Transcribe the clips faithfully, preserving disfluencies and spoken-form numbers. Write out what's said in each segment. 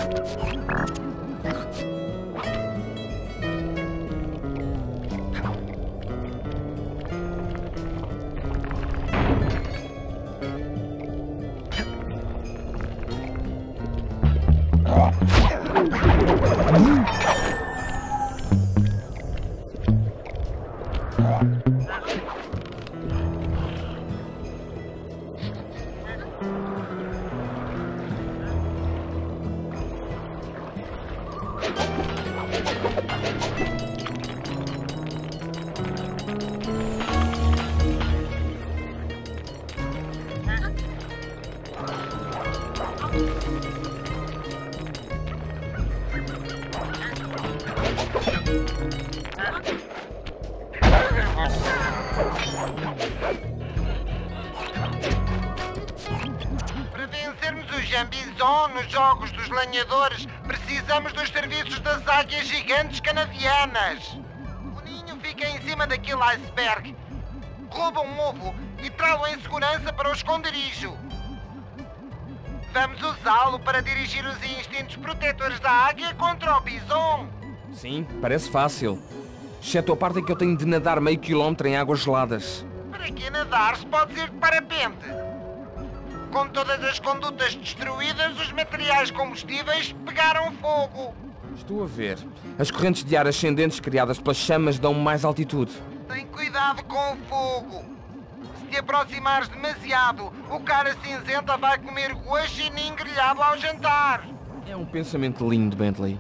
Para vencermos o Jambison nos Jogos dos Lenhadores, precisamos dos serviços das águias gigantes canadianas. O ninho fica em cima daquele iceberg. Roubam um ovo e tragam em segurança para o esconderijo. Vamos usá-lo para dirigir os instintos protetores da águia contra o bison. Sim, parece fácil. Exceto a parte em que eu tenho de nadar meio quilómetro em águas geladas. Para que nadar se pode ir de parapente? Com todas as condutas destruídas, os materiais combustíveis pegaram fogo. Estou a ver. As correntes de ar ascendentes criadas pelas chamas dão mais altitude. Tem cuidado com o fogo. Se te aproximares demasiado, o cara cinzenta vai comer guaxinim grelhado ao jantar. É um pensamento lindo, Bentley.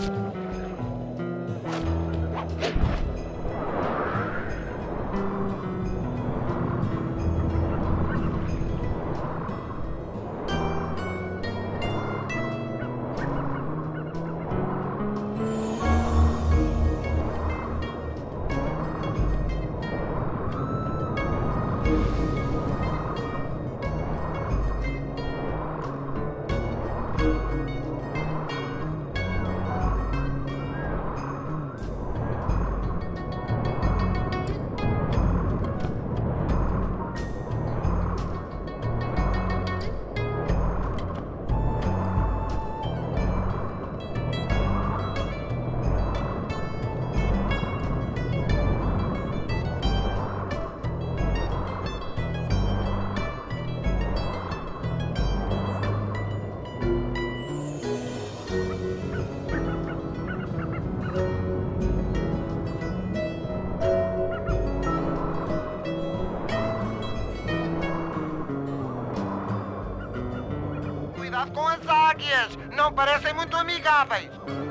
Cuidado com as águias! Não parecem muito amigáveis!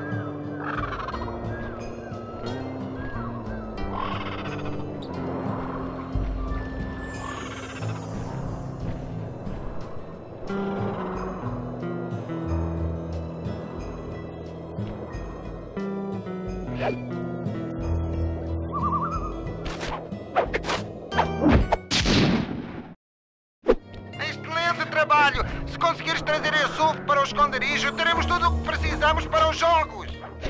Excelente trabalho! Se conseguires trazer esse ovo para o esconderijo, teremos tudo o que precisamos para os jogos!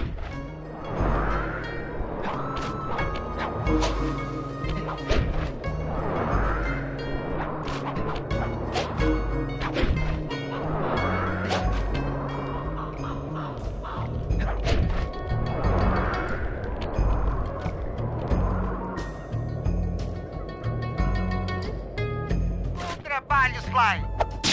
Bom trabalho, Sly!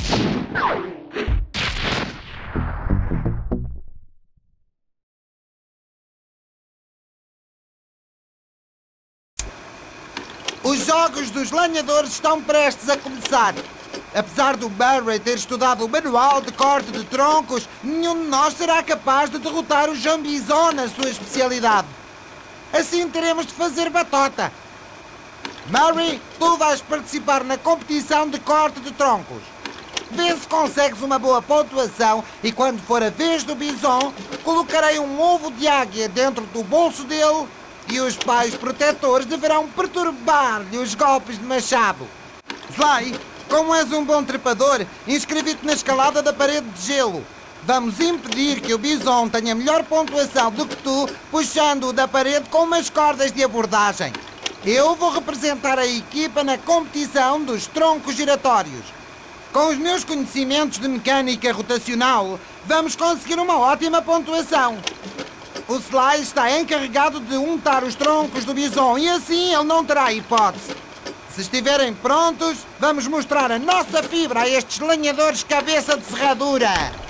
Os Jogos dos Lenhadores estão prestes a começar. Apesar do Barry ter estudado o manual de corte de troncos, nenhum de nós será capaz de derrotar o Jambison na sua especialidade. Assim teremos de fazer batota. Mary, tu vais participar na competição de corte de troncos. Vê se consegues uma boa pontuação e quando for a vez do bison, colocarei um ovo de águia dentro do bolso dele e os pais protetores deverão perturbar-lhe os golpes de machado. Sly, como és um bom trepador, inscrevi-te na escalada da parede de gelo. Vamos impedir que o bison tenha melhor pontuação do que tu, puxando-o da parede com umas cordas de abordagem. Eu vou representar a equipa na competição dos troncos giratórios. Com os meus conhecimentos de mecânica rotacional, vamos conseguir uma ótima pontuação. O Sly está encarregado de untar os troncos do bison e assim ele não terá hipótese. Se estiverem prontos, vamos mostrar a nossa fibra a estes lenhadores cabeça de serradura.